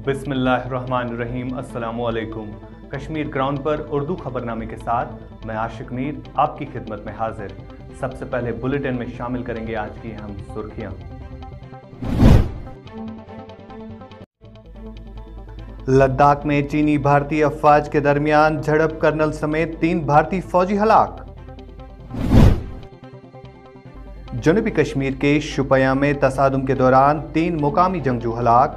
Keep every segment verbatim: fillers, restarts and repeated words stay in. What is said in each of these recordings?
बिस्मिल्लाहिर्रहमानिर्रहीम। अस्सलामुअलैकुम। कश्मीर ग्राउंड पर उर्दू खबरनामे के साथ मैं आशिक मीर आपकी खिदमत में हाजिर। सबसे पहले बुलेटिन में शामिल करेंगे आज की अहम सुर्खियां। लद्दाख में चीनी भारतीय अफवाज के दरमियान झड़प, कर्नल समेत तीन भारतीय फौजी हलाक। जनूबी कश्मीर के शुपियां में तसादुम के दौरान तीन मुकामी जंगजू हलाक।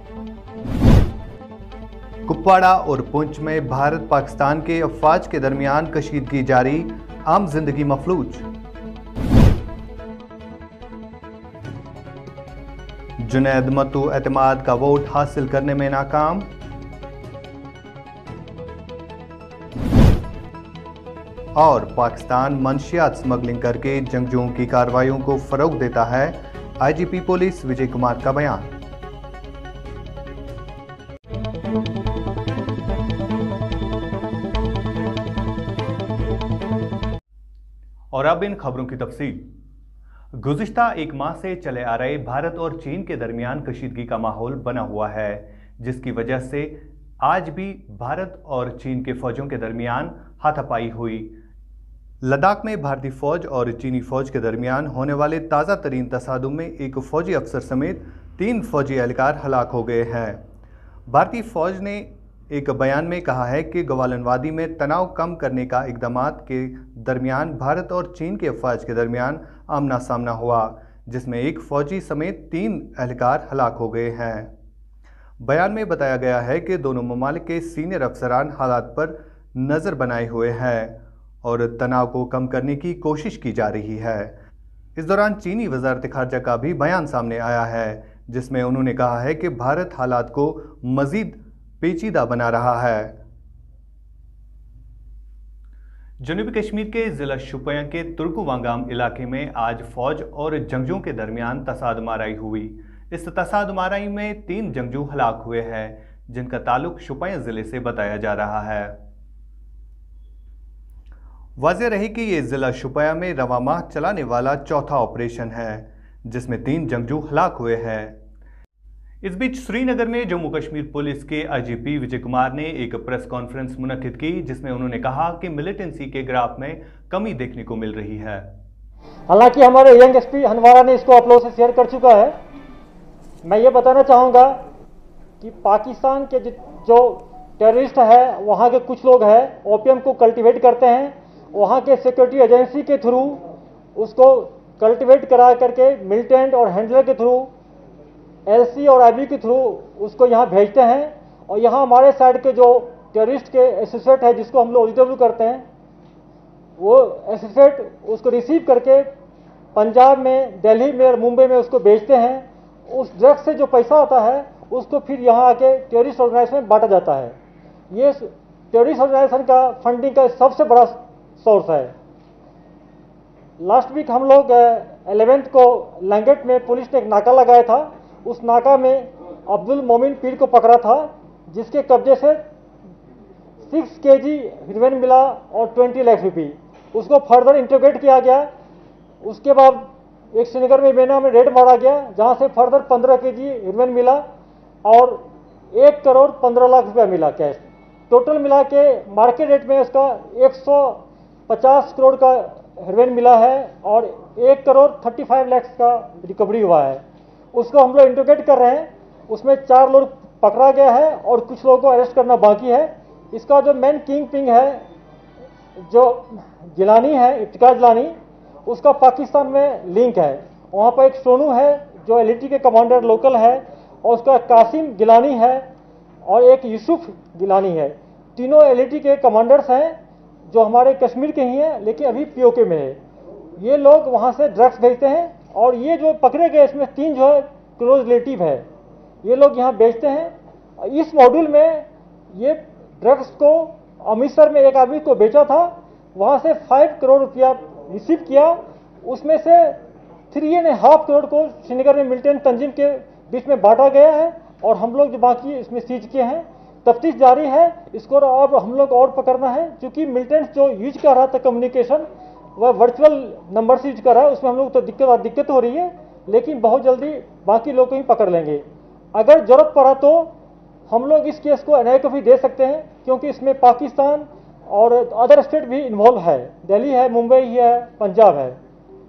कुपवाड़ा और पुंछ में भारत पाकिस्तान के अफवाज के दरमियान कशीदगी जारी, आम जिंदगी मफलूज। जुनैद मत्तू एतमाद का वोट हासिल करने में नाकाम। और पाकिस्तान मंशियात स्मगलिंग करके जंगजुओं की कार्रवाइयों को फरोग देता है, आईजीपी पुलिस विजय कुमार का बयान। और अब इन खबरों की तफसील। गुज़िश्ता एक माह से चले आ रहे भारत और चीन के दरमियान कशीदगी का माहौल बना हुआ है, जिसकी वजह से आज भी भारत और चीन के फौजों के दरमियान हाथापाई हुई। लद्दाख में भारतीय फौज और चीनी फौज के दरमियान होने वाले ताज़ा तरीन तसादुम में एक फौजी अफसर समेत तीन फौजी एहलकार हलाक हो गए हैं। भारतीय फौज ने एक बयान में कहा है कि गवालन वादी में तनाव कम करने का इकदामात के दरमियान भारत और चीन के अफवाज के दरमियान आमना सामना हुआ, जिसमें एक फौजी समेत तीन एहलकार हलाक हो गए हैं। बयान में बताया गया है कि दोनों ममालिक के सीनियर अफसरान हालात पर नज़र बनाए हुए हैं और तनाव को कम करने की कोशिश की जा रही है। इस दौरान चीनी वज़ारत ख़ारजा का भी बयान सामने आया है, जिसमें उन्होंने कहा है कि भारत हालात को मज़ीद पेचीदा बना रहा है। जनूबी कश्मीर के जिला शुपियां के तुर्कवांगाम इलाके में आज फौज और जंगजुओं के दरमियान तसादमाराई हुई। इस तसादमाराई में तीन जंगजू हलाक हुए हैं, जिनका ताल्लुक शुपियां जिले से बताया जा रहा है। वाज़ेह रहे कि ये जिला शुपियां में रवा माह चलाने वाला चौथा ऑपरेशन है, जिसमें तीन जंगजू हलाक हुए हैं। इस बीच श्रीनगर में जम्मू कश्मीर पुलिस के आईजीपी विजय कुमार ने एक प्रेस कॉन्फ्रेंस मुनक्किद की, जिसमें उन्होंने कहा कि मिलिटेंसी के ग्राफ में कमी देखने को मिल रही है। हालांकि हमारे यंग एसपी हनवारा ने इसको आप लोगों से शेयर कर चुका है। मैं ये बताना चाहूँगा कि पाकिस्तान के जो टेररिस्ट है, वहाँ के कुछ लोग हैं ओपीएम को कल्टीवेट करते हैं, वहाँ के सिक्योरिटी एजेंसी के थ्रू उसको कल्टीवेट करा करके मिलिटेंट और हैंडलर के थ्रू एलसी और आईबी के थ्रू उसको यहाँ भेजते हैं। और यहाँ हमारे साइड के जो टेररिस्ट के एसोसिएट है, जिसको हम लोग ओडीडब्ल्यू करते हैं, वो एसोसिएट उसको रिसीव करके पंजाब में, दिल्ली में और मुंबई में उसको बेचते हैं। उस ड्रग्स से जो पैसा आता है उसको फिर यहाँ आके टेररिस्ट ऑर्गेनाइजेशन में बांटा जाता है। ये टेररिस्ट ऑर्गेनाइजेशन का फंडिंग का सबसे बड़ा सोर्स है। लास्ट वीक हम लोग एलेवेंथ को लंगेट में पुलिस ने एक नाका लगाया था। उस नाका में अब्दुल मोमिन पीर को पकड़ा था, जिसके कब्जे से सिक्स के जी हीरोइन मिला और ट्वेंटी लाख रुपये। उसको फर्दर इंटरोगेट किया गया। उसके बाद एक श्रीनगर में बेना में रेड मारा गया, जहां से फर्दर पंद्रह के जी हीरोइन मिला और एक करोड़ पंद्रह लाख रुपया मिला कैश। टोटल मिला के मार्केट रेट में उसका एक सौ पचास करोड़ का हीरोइन मिला है और एक करोड़ थर्टी फाइव लैक्स का रिकवरी हुआ है। उसको हम लोग इंटरोगेट कर रहे हैं। उसमें चार लोग पकड़ा गया है और कुछ लोगों को अरेस्ट करना बाकी है। इसका जो मेन किंग पिंग है, जो जिलानी है, इफ्तिकार जिलानी, उसका पाकिस्तान में लिंक है। वहाँ पर एक सोनू है जो एलईटी के कमांडर लोकल है, और उसका कासिम गिलानी है और एक यूसुफ गिलानी है। तीनों एलईटी के कमांडर्स हैं जो हमारे कश्मीर के ही हैं, लेकिन अभी पीओके में है। ये लोग वहाँ से ड्रग्स भेजते हैं और ये जो पकड़े गए इसमें तीन जो है क्लोज रिलेटिव है। ये लोग यहाँ बेचते हैं। इस मॉड्यूल में ये ड्रग्स को अमृतसर में एक आदमी को बेचा था, वहाँ से फाइव करोड़ रुपया रिसीव किया। उसमें से थ्री एंड हाफ करोड़ को श्रीनगर में मिलिटेंट तंजीम के बीच में बांटा गया है और हम लोग जो बाकी इसमें सीज किए हैं। तफ्तीश जारी है। इसको अब हम लोग और पकड़ना है, क्योंकि मिलिटेंट्स जो यूज कर रहा था कम्युनिकेशन, वह वर्चुअल नंबर से यूज कर रहा है। उसमें हम लोग तो दिक्कत दिक्कत हो रही है, लेकिन बहुत जल्दी बाकी लोग को ही पकड़ लेंगे। अगर जरूरत पड़ा तो हम लोग इस केस को एन आई ए को भी दे सकते हैं, क्योंकि इसमें पाकिस्तान और अदर स्टेट भी इन्वॉल्व है, दिल्ली है, मुंबई है, पंजाब है।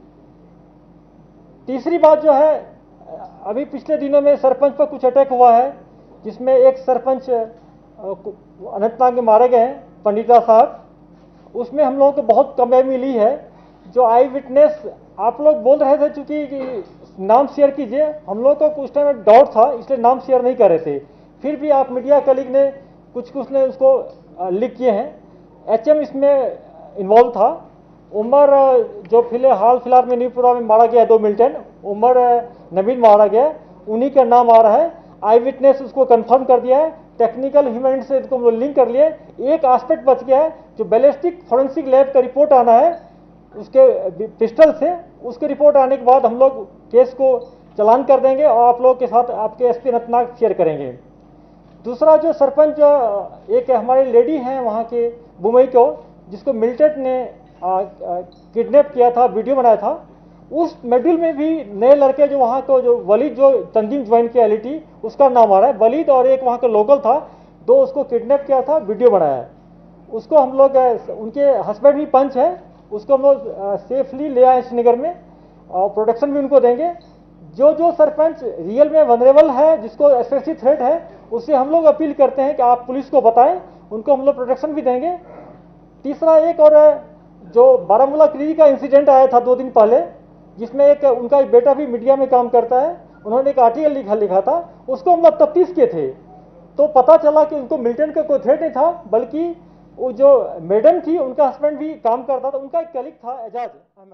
तीसरी बात जो है, अभी पिछले दिनों में सरपंच पर कुछ अटैक हुआ है, जिसमें एक सरपंच अनंतनाग में मारे गए हैं, पंडिता साहब। उसमें हम लोगों को बहुत कामयाबी मिली है। जो आई विटनेस आप लोग बोल रहे थे, चूंकि नाम शेयर कीजिए, हम लोग को कुछ टाइम डाउट था, इसलिए नाम शेयर नहीं कर रहे थे। फिर भी आप मीडिया कलीग ने कुछ कुछ ने उसको लिख किए हैं। एच एम इसमें इन्वॉल्व था। उमर जो फिलहाल फिलहाल में न्यूपुरा में मारा गया, दो मिलिटेंट, उमर नवीन मारा गया, उन्हीं का नाम आ रहा है। आई विटनेस उसको कंफर्म कर दिया है, टेक्निकल ह्यूमैनिटी से इसको हम लोग लिंक कर लिए। एक एस्पेक्ट बच गया है, जो बैलिस्टिक फॉरेंसिक लैब का रिपोर्ट आना है उसके पिस्टल से, उसकी रिपोर्ट आने के बाद हम लोग केस को चालान कर देंगे और आप लोगों के साथ आपके एस पी अनंतनाग शेयर करेंगे। दूसरा जो सरपंच एक हमारी लेडी हैं वहाँ के मुंबई को, जिसको मिलिटेंट ने किडनैप किया था, वीडियो बनाया था, उस मेड्यूल में भी नए लड़के जो वहाँ को जो वलीद जो तंजीम ज्वाइन किया एल ई टी, उसका नाम आ रहा है। वलीद और एक वहाँ का लोकल था, दो उसको किडनैप किया था, वीडियो बनाया है। उसको हम लोग, उनके हस्बैंड भी पंच है, उसको हम लोग सेफली ले आए श्रीनगर में और प्रोटेक्शन भी उनको देंगे। जो जो सरपंच रियल में वनरेबल है, जिसको एस्पेशली थ्रेट है, उससे हम लोग अपील करते हैं कि आप पुलिस को बताएं, उनको हम लोग प्रोटेक्शन भी देंगे। तीसरा एक और जो बारामूला क्रीरी का इंसिडेंट आया था दो दिन पहले, जिसमें एक उनका एक बेटा भी मीडिया में काम करता है, उन्होंने एक आर्टिकल लिखा लिखा था, उसको हम लोग तफ्तीश किए थे, तो पता चला कि उनको मिलिटेंट का कोई थ्रेट नहीं था, बल्कि वो जो मैडम थी उनका हस्बैंड भी काम करता था, उनका एक कलीग था एजाज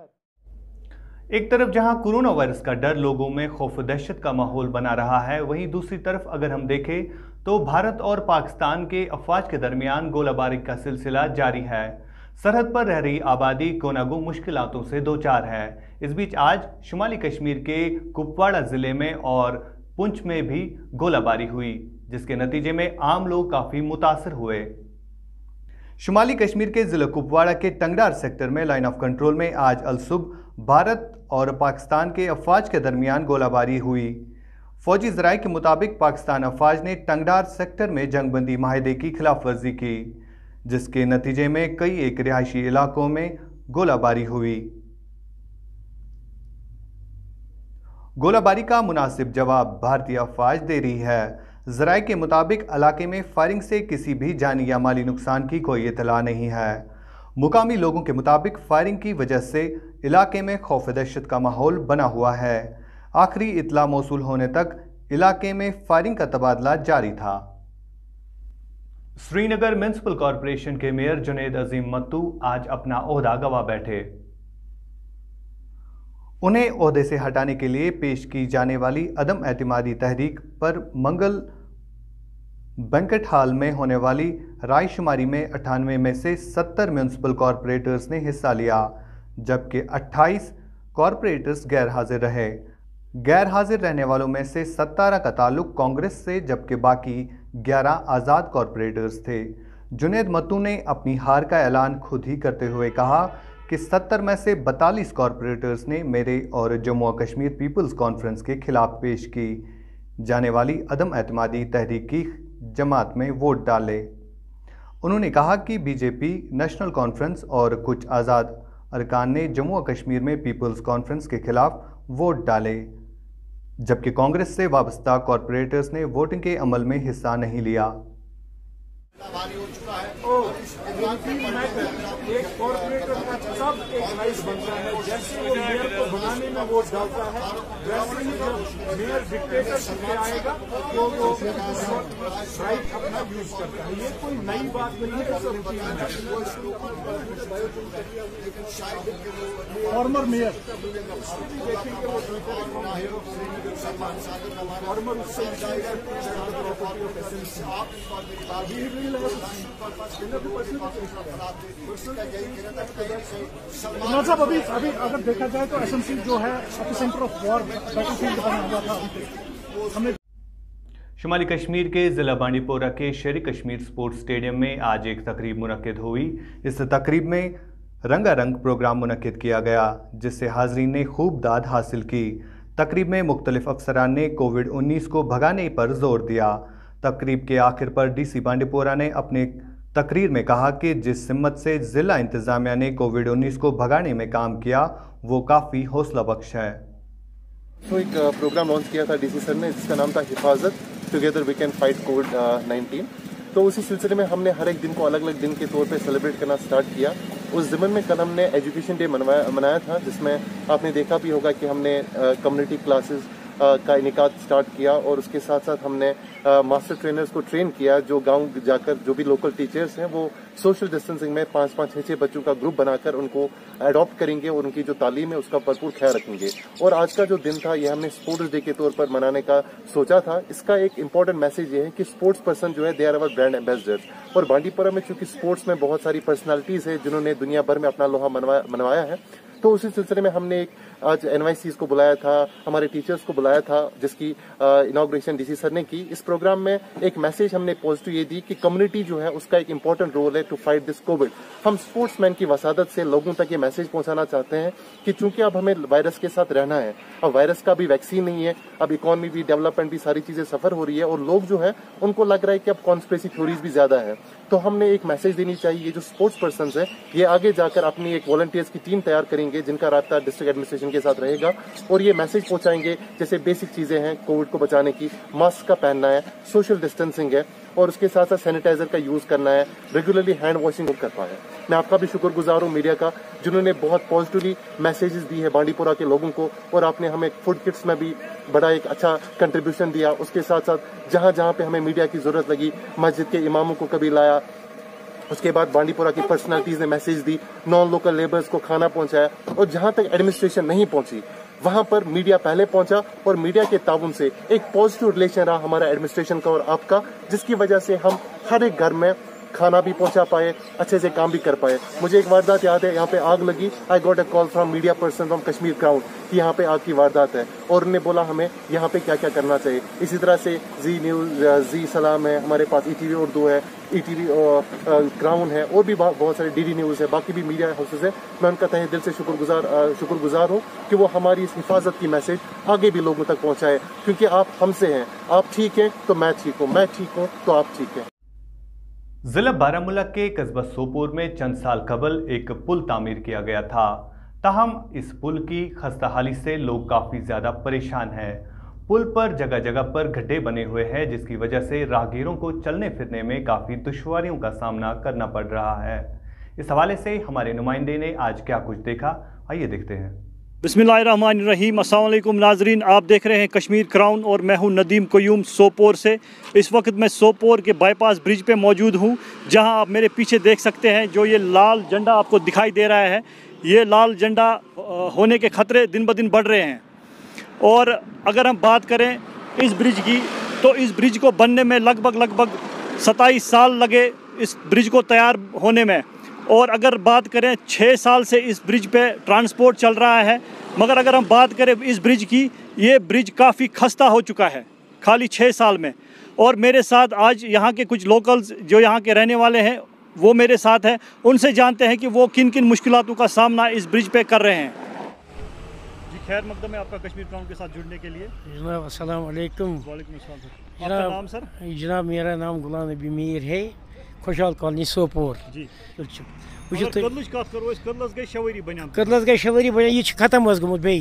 अहमद। एक तरफ जहां कोरोना वायरस का डर लोगों में खौफ दहशत का माहौल बना रहा है, वहीं दूसरी तरफ अगर हम देखें तो भारत और पाकिस्तान के अफवाज के दरमियान गोलाबारी का सिलसिला जारी है। सरहद पर रह रही आबादी कोनागो मुश्किलातों से दो चार है। इस बीच आज शुमाली कश्मीर के कुपवाड़ा जिले में और पुंछ में भी गोलाबारी हुई, जिसके नतीजे में आम लोग काफी मुतासर हुए। शुमाली कश्मीर के जिला कुपवाड़ा के टंगडार सेक्टर में लाइन ऑफ कंट्रोल में आज अलसुबह भारत और पाकिस्तान के अफवाज के दरमियान गोलाबारी हुई। फौजी जराये के मुताबिक पाकिस्तान अफवाज ने टंगडार सेक्टर में जंगबंदी माहिदे की खिलाफ वर्जी की, जिसके नतीजे में कई एक रिहायशी इलाकों में गोलाबारी हुई। गोलाबारी का मुनासिब जवाब भारतीय अफवाज दे रही है। जराये के मुताबिक इलाके में फायरिंग से किसी भी जानी या माली नुकसान की कोई इतला नहीं है। मुकामी लोगों के मुताबिक फायरिंग की वजह से इलाके में खौफ दहशत का माहौल बना हुआ है। आखिरी इतला मौसूल होने तक इलाके में फायरिंग का तबादला जारी था। श्रीनगर म्युनिसिपल कॉरपोरेशन के मेयर जुनैद अजीम मत्तू आज अपना ओहदा गंवा बैठे। उन्हें ओहदे से हटाने के लिए पेश की जाने वाली अदम एतमादी तहरीक पर मंगल बैंकेट हॉल में होने वाली रायशुमारी में अट्ठानवे में से सत्तर म्युनिसिपल कॉरपोरेटर्स ने हिस्सा लिया, जबकि अट्ठाईस कॉरपोरेटर्स गैर हाजिर रहे। गैर हाजिर रहने वालों में से सत्तारह का ताल्लुक कांग्रेस से, जबकि बाकी ग्यारह आज़ाद कॉरपोरेटर्स थे। जुनैद मत्तू ने अपनी हार का ऐलान खुद ही करते हुए कहा कि सत्तर में से बतालीस कॉरपोरेटर्स ने मेरे और जम्मू और कश्मीर पीपल्स कॉन्फ्रेंस के खिलाफ पेश की जाने वाली अदम एतमादी तहरीक की जमात में वोट डाले। उन्होंने कहा कि बीजेपी, नेशनल कॉन्फ्रेंस और कुछ आज़ाद अरकान ने जम्मू और कश्मीर में पीपल्स कॉन्फ्रेंस के खिलाफ वोट डाले, जबकि कांग्रेस से वाबस्ता कॉरपोरेटर्स ने वोटिंग के अमल में हिस्सा नहीं लिया। एक कॉर्पोरेटर का सब एक राइट बनता है, जैसे वो मेयर को बनाने में वोट डालता है, वैसे ही जब मेयर डिक्टेटरशिप में आएगा तो वो राइट अपना यूज करता है। ये कोई नई बात नहीं है, सब रूटीन है। फॉर्मर मेयर देखेंगे वो फॉर्मर उससे साहब अभी अभी अगर देखा जाए तो एसएमसी जो है सेंटर ऑफ वॉर बैटलफील्ड बना हुआ था। हमने शुमाली कश्मीर के जिला बांडीपोरा के शेर कश्मीर स्पोर्ट्स स्टेडियम में आज एक तकरीब मुनक्किद हुई। इस तकरीब में रंगारंग प्रोग्राम मुनक्किद किया गया, जिससे हाजरीन ने खूब दाद हासिल की। तकरीब में मुख्तलिफ अफसरान ने कोविड उन्नीस को भगाने पर जोर दिया। तकरीब के आखिर पर डीसी बांडीपोरा ने अपने तकरीर में कहा कि जिस हिम्मत से जिला इंतजामिया ने कोविड उन्नीस को भगाने में काम किया वो काफ़ी हौसला बख्श है। तो एक प्रोग्राम लॉन्च किया था डीसी सर ने जिसका नाम था हिफाजत together we can fight covid nineteen. तो उसी सिलसिले में हमने हर एक दिन को अलग अलग दिन के तौर पे सेलिब्रेट करना स्टार्ट किया। उस ज़िम्मन में कल हमने एजुकेशन डे मनवाया मनाया था, जिसमें आपने देखा भी होगा कि हमने कम्युनिटी क्लासेस का इनेकाद स्टार्ट किया और उसके साथ साथ हमने मास्टर ट्रेनर्स को ट्रेन किया जो गांव जाकर जो भी लोकल टीचर्स हैं वो सोशल डिस्टेंसिंग में पाँच पाँच छः छः बच्चों का ग्रुप बनाकर उनको अडॉप्ट करेंगे और उनकी जो तालीम है उसका भरपूर ख्याल रखेंगे। और आज का जो दिन था ये हमने स्पोर्ट्स डे के तौर पर मनाने का सोचा था। इसका एक इंपॉर्टेंट मैसेज ये है कि स्पोर्ट्स पर्सन जो है they are our brand ambassadors. और बांडीपुरा में चूंकि स्पोर्ट्स में बहुत सारी पर्सनैलिटीज है जिन्होंने दुनिया भर में अपना लोहा मनवाया मनवाया है, तो उसी सिलसिले में हमने एक आज एनवाईसीज को बुलाया था, हमारे टीचर्स को बुलाया था, जिसकी इनॉग्रेशन डीसी सर ने की। इस प्रोग्राम में एक मैसेज हमने पॉजिटिव ये दी कि कम्युनिटी जो है उसका एक इंपॉर्टेंट रोल है टू फाइट दिस कोविड। हम स्पोर्ट्समैन की वसादत से लोगों तक ये मैसेज पहुंचाना चाहते हैं कि चूंकि अब हमें वायरस के साथ रहना है, अब वायरस का भी वैक्सीन नहीं है, अब इकोनॉमी भी डेवलपमेंट भी सारी चीजें सफर हो रही है और लोग जो है उनको लग रहा है कि अब कॉन्स्पिरेसी थ्योरीज भी ज्यादा है। तो हमने एक मैसेज देनी चाहिए, जो स्पोर्ट्स पर्सन है ये आगे जाकर अपनी एक वॉलंटियर्स की टीम तैयार करेंगे जिनका राब्ता डिस्ट्रिक्ट एडमिनिस्ट्रेशन के साथ रहेगा और ये मैसेज पहुंचाएंगे जैसे बेसिक चीजें हैं कोविड को बचाने की, मास्क का पहनना है, सोशल डिस्टेंसिंग है और उसके साथ साथ सैनिटाइजर का यूज करना है, रेगुलरली हैंड वॉशिंग कर पाए। मैं आपका भी शुक्रगुजार हूँ मीडिया का, जिन्होंने बहुत पॉजिटिवली मैसेजेस दी है बांडीपुरा के लोगों को और आपने हमें फूड किट्स में भी बड़ा एक अच्छा कंट्रीब्यूशन दिया। उसके साथ साथ जहां जहां पे हमें मीडिया की जरूरत लगी, मस्जिद के इमामों को कभी लाया, उसके बाद बांडीपुरा की पर्सनालिटीज ने मैसेज दी, नॉन लोकल लेबर्स को खाना पहुंचाया और जहां तक एडमिनिस्ट्रेशन नहीं पहुंची वहां पर मीडिया पहले पहुंचा और मीडिया के ताउन से एक पॉजिटिव रिलेशन रहा हमारा एडमिनिस्ट्रेशन का और आपका, जिसकी वजह से हम हर एक घर में खाना भी पहुंचा पाए, अच्छे से काम भी कर पाए। मुझे एक वारदात याद है, यहाँ पे आग लगी, I got a call from media person from Kashmir Crown कि यहाँ पे आग की वारदात है और उन्होंने बोला हमें यहाँ पे क्या क्या करना चाहिए। इसी तरह से जी न्यूज, जी सलाम है, हमारे पास ईटीवी उर्दू है, ईटीवी क्राउन है और भी बहुत सारे डीडी न्यूज है, बाकी भी मीडिया हाउसेज है। मैं उनका तहे दिल से शुक्रगुजार शुक्रगुजार हूँ कि वो हमारी इस हिफाजत की मैसेज आगे भी लोगों तक पहुँचाए, क्योंकि आप हमसे हैं, आप ठीक हैं तो मैं ठीक हूँ, मैं ठीक हूँ तो आप ठीक हैं। जिला बारामूला के कस्बा सोपोर में चंद साल कबल एक पुल तामीर किया गया था, ताहम इस पुल की खस्ताहाली से लोग काफ़ी ज़्यादा परेशान हैं। पुल पर जगह जगह पर गड्ढे बने हुए हैं जिसकी वजह से राहगीरों को चलने फिरने में काफ़ी दुश्वारियों का सामना करना पड़ रहा है। इस हवाले से हमारे नुमाइंदे ने आज क्या कुछ देखा, आइए देखते हैं। बिस्मिल्लाहिर्रहमानिर्रहीम, अस्सलाम वालेकुम नाजरीन, आप देख रहे हैं कश्मीर क्राउन और मैं हूं नदीम कयूम सोपोर से। इस वक्त मैं सोपोर के बाईपास ब्रिज पे मौजूद हूं, जहां आप मेरे पीछे देख सकते हैं जो ये लाल झंडा आपको दिखाई दे रहा है, ये लाल झंडा होने के खतरे दिन ब दिन बढ़ रहे हैं। और अगर हम बात करें इस ब्रिज की, तो इस ब्रिज को बनने में लगभग लगभग सत्ताईस साल लगे इस ब्रिज को तैयार होने में। और अगर बात करें छः साल से इस ब्रिज पे ट्रांसपोर्ट चल रहा है, मगर अगर हम बात करें इस ब्रिज की, ये ब्रिज काफ़ी खस्ता हो चुका है खाली छः साल में। और मेरे साथ आज यहाँ के कुछ लोकल्स जो यहाँ के रहने वाले हैं वो मेरे साथ हैं, उनसे जानते हैं कि वो किन किन मुश्किलातों का सामना इस ब्रिज पे कर रहे हैं। जी खैर मकदम है आपका कश्मीर क्राउन के साथ जुड़ने के लिए। जनाब अस्सलाम वालेकुम। वालेकुम अस्सलाम सर। आपका नाम सर? जनाब मेरा नाम गुलाम नबी मीर है, खुशहाल कॉलोनी सोपोर। जी कर्लस गई शवरी बन, यह खत्म गमुत बे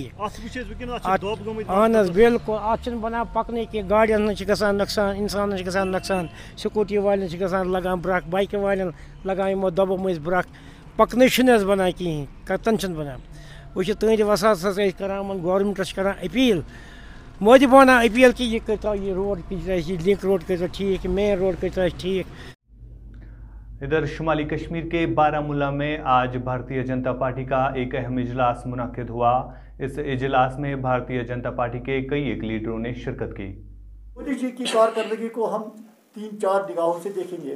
अहन बिल्कुल अत बना पकने की गाड़ियन गसान नुकसान, इंसान गसान नुकसान, स्कूटी वाले गसान लगान ब्रख, बाइक वाले लगान यमो दबो मज ब्रख, पकने बना कहें कतन बना। वह तुंद वसात करान गवर्नमेंटस करान अपील, मोदिबाना अपील कि यह कर यह रोड लिंक रोड कर ठीक, मेन रोड कर ठीक। इधर शुमाली कश्मीर के बारामूला में आज भारतीय जनता पार्टी का एक अहम इजलास मुनाकिद हुआ। इस इजलास में भारतीय जनता पार्टी के कई एक लीडरों ने शिरकत की। मोदी जी की कारकर्दगी को हम तीन चार निगाहों से देखेंगे।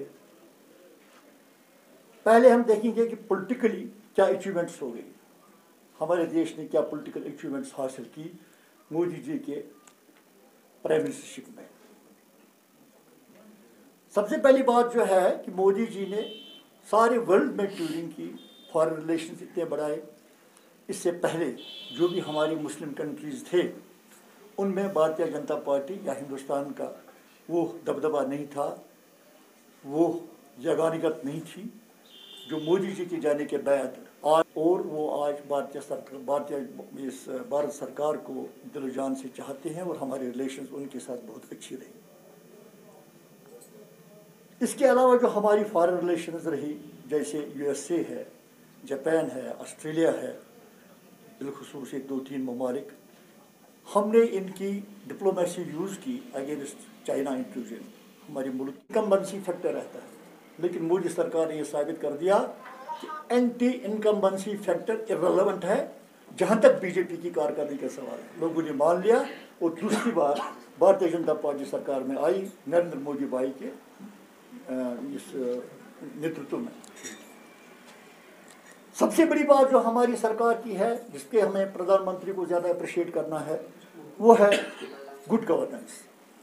पहले हम देखेंगे कि पॉलिटिकली क्या अचीवमेंट्स हो गई, हमारे देश ने क्या पॉलिटिकल अचीवमेंट्स हासिल की मोदी जी के प्राइम मिनिस्टरशिप में। सबसे पहली बात जो है कि मोदी जी ने सारे वर्ल्ड में टूरिंग की, फॉरेन रिलेशंस इतने बढ़ाए। इससे पहले जो भी हमारी मुस्लिम कंट्रीज़ थे उनमें भारतीय जनता पार्टी या हिंदुस्तान का वो दबदबा नहीं था, वो जगानिगत नहीं थी जो मोदी जी के जाने के बाद आज, और वो आज भारतीय सरकार भारतीय इस भारत सरकार को दिल जान से चाहते हैं और हमारे रिलेशंस उनके साथ बहुत अच्छी रही। इसके अलावा जो हमारी फॉरेन रिलेशंस रही, जैसे यूएसए है, जापान है, ऑस्ट्रेलिया है, बिलखुसूस एक दो तीन ममालिक, हमने इनकी डिप्लोमेसी यूज़ की अगेंस्ट चाइना इंट्रूजन। हमारे मुल्क इनकम्बेंसी फैक्टर रहता है, लेकिन मोदी सरकार ने यह साबित कर दिया कि एंटी इनकम्बेंसी फैक्टर इर्रेलेवेंट है जहाँ तक बीजेपी की कारकर्दगी का सवाल है। लोगों ने मान लिया और दूसरी बार भारतीय जनता पार्टी सरकार में आई नरेंद्र मोदी भाई के इस नेतृत्व में। सबसे बड़ी बात जो हमारी सरकार की है, जिसके हमें प्रधानमंत्री को ज़्यादा अप्रिशिएट करना है, वो है गुड गवर्नेंस।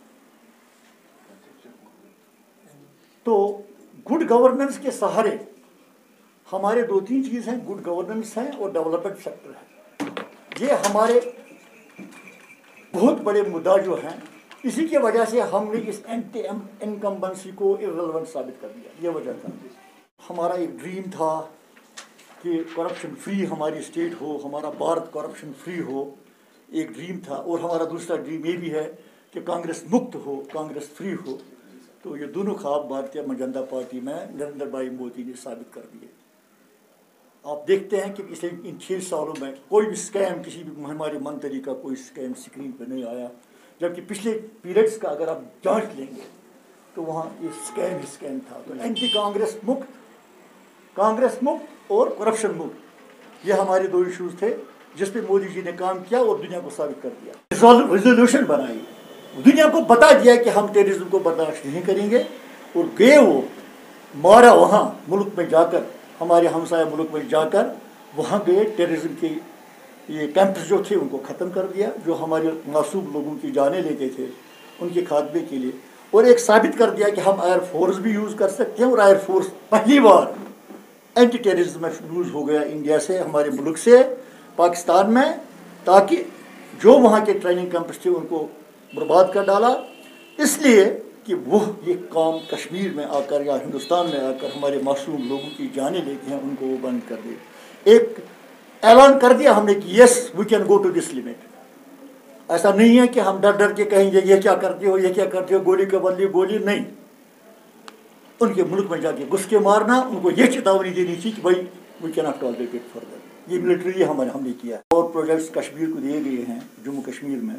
तो गुड गवर्नेंस के सहारे हमारे दो तीन चीज़ हैं, गुड गवर्नेंस है और डेवलपमेंट सेक्टर है। ये हमारे बहुत बड़े मुद्दा जो हैं, इसी की वजह से हमने इस एंटी इनकम्बेंसी को इर्रेलेवेंट साबित कर दिया। ये वजह था। हमारा एक ड्रीम था कि करप्शन फ्री हमारी स्टेट हो, हमारा भारत करप्शन फ्री हो, एक ड्रीम था। और हमारा दूसरा ड्रीम ये भी है कि कांग्रेस मुक्त हो, कांग्रेस फ्री हो। तो ये दोनों ख्वाब भारतीय जनता पार्टी में नरेंद्र भाई मोदी ने साबित कर दिए। आप देखते हैं कि पिछले इन छः सालों में कोई भी स्कैम, किसी भी हमारे मंत्री का कोई स्कैम स्क्रीन पर नहीं आया, जबकि पिछले पीरियड्स का अगर आप जांच लेंगे तो वहाँ ये स्कैम ही स्कैम था। तो एंटी कांग्रेस मुक्त, कांग्रेस मुक्त और करप्शन मुक्त, ये हमारे दो इश्यूज थे जिस पे मोदी जी ने काम किया और दुनिया को साबित कर दिया। रेजोल्यूशन बनाई, दुनिया को बता दिया कि हम टेररिज्म को बर्दाश्त नहीं करेंगे, और गए वो मारा वहाँ मुल्क में जाकर, हमारे हमसाया मुल्क में जाकर वहाँ गए टेररिज्म के ये कैंप्स जो थे उनको ख़त्म कर दिया, जो हमारे मासूम लोगों की जानें लेते थे उनके खात्मे के लिए। और एक साबित कर दिया कि हम एयर फोर्स भी यूज़ कर सकते हैं, और एयर फोर्स पहली बार एंटी टेररिज्म में यूज़ हो गया इंडिया से, हमारे मुल्क से पाकिस्तान में, ताकि जो वहाँ के ट्रेनिंग कैंप्स थे उनको बर्बाद कर डाला, इसलिए कि वो ये काम कश्मीर में आकर या हिंदुस्तान में आकर हमारे मासूम लोगों की जानें लेते हैं, उनको वो बंद कर दे। एक ऐलान कर दिया हमने कि yes we can go to this limit. ऐसा नहीं है कि हम डर डर के कहेंगे ये क्या करते हो, ये क्या करते हो, गोली के बदले गोली, नहीं। उनके मुल्क में जाके घुस के मारना, उनको ये चेतावनी देनी थी कि भाई we can not tolerate it further. ये मिलिट्री हमारे हमने किया है। और प्रोजेक्ट्स कश्मीर को दिए गए हैं, जम्मू कश्मीर में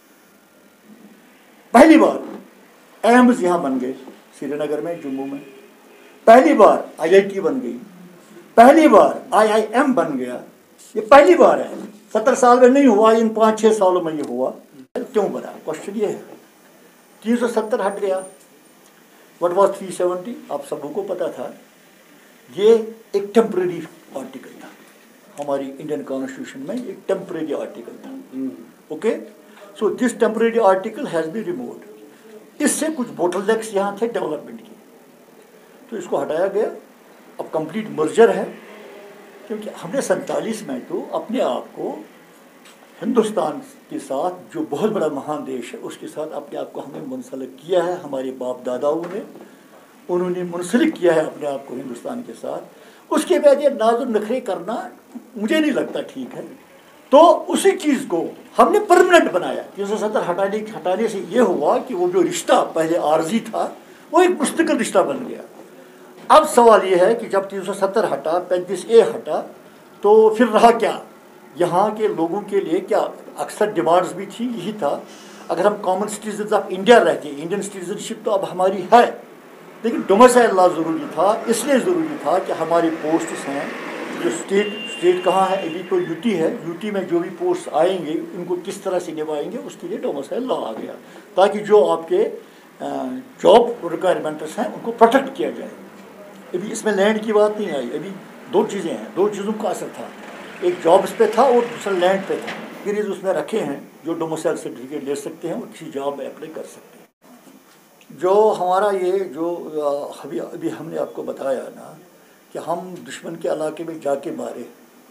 पहली बार एम्स यहाँ बन गए, श्रीनगर में, जम्मू में पहली बार आई आई टी बन गई, पहली बार आई आई एम बन गया। ये पहली बार है, सत्तर साल में नहीं हुआ, इन पाँच छः सालों में ये हुआ। क्यों बना? क्वेश्चन ये है। तीन सौ सत्तर हट गया, व्हाट वाज थ्री सेवेंटी, आप सबको पता था। ये एक टेम्परेरी आर्टिकल था हमारी इंडियन कॉन्स्टिट्यूशन में, एक टेम्परेरी आर्टिकल था। Okay, so this temporary article has be removed. इससे कुछ बोटलनेक्स यहाँ थे डेवलपमेंट के, तो इसको हटाया गया। अब कंप्लीट मर्जर है, क्योंकि हमने सैंतालीस में तो अपने आप को हिंदुस्तान के साथ, जो बहुत बड़ा महान देश है, उसके साथ अपने आप को हमने मुंसलिक किया है। हमारे बाप दादाओं ने, उन्होंने मुंसलिक किया है अपने आप को हिंदुस्तान के साथ। उसके बाद ये नाज़ नखरे करना मुझे नहीं लगता ठीक है। तो उसी चीज़ को हमने परमानेंट बनाया। तीन सौ सत्तर हटाने हटाने से ये हुआ कि वो जो रिश्ता पहले आर्जी था वो एक मुस्तकिल रिश्ता बन गया। अब सवाल ये है कि जब तीन सौ सत्तर हटा, पैंतीस ए हटा, तो फिर रहा क्या यहाँ के लोगों के लिए? क्या अक्सर डिमांड्स भी थी, यही था अगर हम कॉमन सिटीजन ऑफ इंडिया रहते, इंडियन सिटीजनशिप तो अब हमारी है, लेकिन डोमिसाइल लॉ ज़रूरी था। इसलिए ज़रूरी था कि हमारी पोस्ट्स हैं, जो स्टेट स्टेट कहाँ है, अभी तो यूटी है, यूटी में जो भी पोस्ट आएंगे उनको किस तरह से निभाएंगे, उसके लिए डोमिसाइल लॉ आ गया, ताकि जो आपके जॉब रिक्वायरमेंट्स हैं उनको प्रोटेक्ट किया जाए। अभी इसमें लैंड की बात नहीं आई, अभी दो चीज़ें हैं, दो चीज़ों का असर था, एक जॉब्स पे था और दूसरा लैंड पे था। क्राइटेरिया उसमें रखे हैं जो डोमिसाइल सर्टिफिकेट ले सकते हैं और किसी जॉब में अप्लाई कर सकते हैं। जो हमारा ये जो अभी अभी हमने आपको बताया ना कि हम दुश्मन के इलाके में जाके मारे,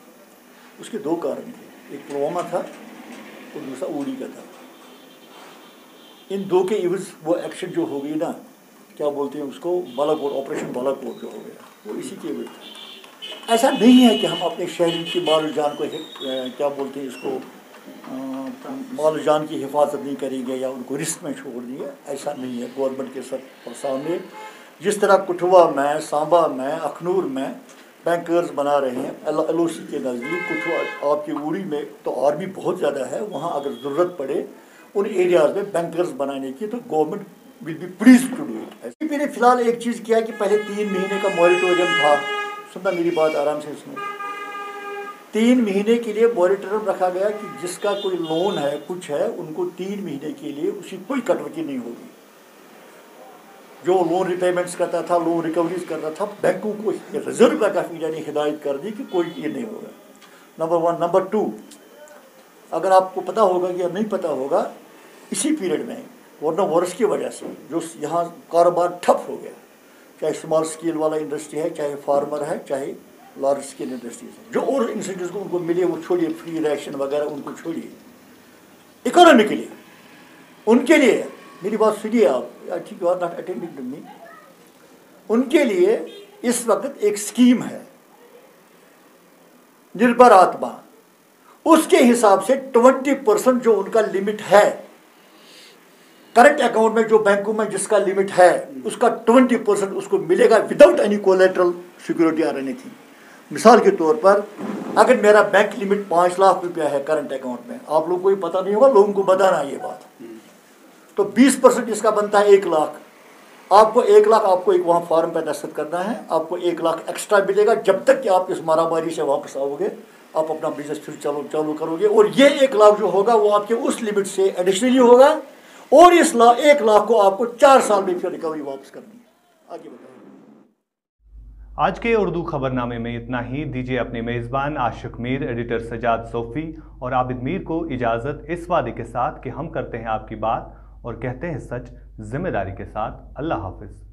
उसके दो कारण थे, एक पुलवामा था और दूसरा उड़ी का था। इन दो के इवज वो एक्शन जो हो गई ना, क्या बोलते हैं उसको, बालाकोट, ऑपरेशन बालाकोट जो हो गया, वो इसी के इवज था। ऐसा नहीं है कि हम अपने शहरी की माल जान को क्या बोलते हैं इसको माल जान की हिफाजत नहीं करेंगे या उनको रिस्क में छोड़ दिए, ऐसा नहीं है। गवर्नमेंट के सर सामने जिस तरह कठुआ में, सांबा में, अखनूर में बैंकर्स बना रहे हैं, एल ओ सी के नज़दीक, कुछ आपकी उड़ी में तो और भी बहुत ज़्यादा है, वहाँ अगर ज़रूरत पड़े उन एरियाज़ में बैंकर्स बनाने की तो government will be please to do it. ऐसे मैंने फिलहाल एक चीज़ किया कि पहले तीन महीने का मॉरिटोरियम था, सुनना मेरी बात आराम से सुनो, तीन महीने के लिए मॉरिटोरियम रखा गया कि जिसका कोई लोन है, कुछ है, उनको तीन महीने के लिए उसकी कोई कटौती नहीं होगी। जो लोन रिपेमेंट्स करता था, लोन रिकवरीज करता था, बैंकों को रिजर्व बैंक ऑफ इंडिया ने हिदायत कर दी कि कोई ये नहीं होगा। Number one. नंबर टू, अगर आपको पता होगा या नहीं पता होगा, इसी पीरियड में कोरोना वायरस की वजह से जो यहाँ कारोबार ठप हो गया, चाहे स्मॉल स्केल वाला इंडस्ट्री है, चाहे फार्मर है, चाहे लार्ज स्केल इंडस्ट्रीज है, जो और इंडस्ट्रीज को उनको मिले वो छोड़िए, फ्री रैशन वगैरह उनको छोड़िए, इकोनॉमी के लिए, उनके लिए मेरी बात सुनिए आप, I think you are not attending to me, उनके लिए इस वक्त एक स्कीम है निर्भर आत्मा, उसके हिसाब से ट्वेंटी परसेंट जो उनका लिमिट है करंट अकाउंट में, जो बैंकों में जिसका लिमिट है उसका ट्वेंटी परसेंट उसको मिलेगा विदाउट एनी कोलेटरल सिक्योरिटी और एनीथिंग। मिसाल के तौर पर अगर मेरा बैंक लिमिट पाँच लाख रुपया है करंट अकाउंट में, आप लोगों को ये पता नहीं होगा, लोगों को बताना ये बात, तो बीस परसेंट इसका बनता है एक लाख। आपको एक लाख आपको एक वहाँ फॉर्म पर दस्तखत करना है, आपको एक लाख एक्स्ट्रा मिलेगा जब तक कि आप इस मारामारी से वापस आओगे, आप अपना बिजनेस फिर चालू चालू करोगे, और ये एक लाख जो होगा वो आपके उस लिमिट से एडिशनली होगा, और इस ला, एक लाख को आपको चार साल में फिर रिकवरी वापस करनी है। आगे बताइए। आज के उर्दू खबरनामे में इतना ही। दीजिए अपने मेज़बान आशिक मीर, एडिटर सजाद सोफ़ी और आबिद मीर को इजाज़त, इस वादे के साथ कि हम करते हैं आपकी बात और कहते हैं सच जिम्मेदारी के साथ। अल्लाह हाफिज़।